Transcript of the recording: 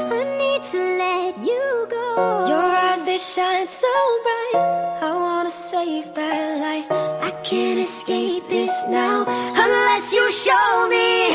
I need to let you go. Your eyes, they shine so bright. I wanna save that light. I can't escape this now unless you show me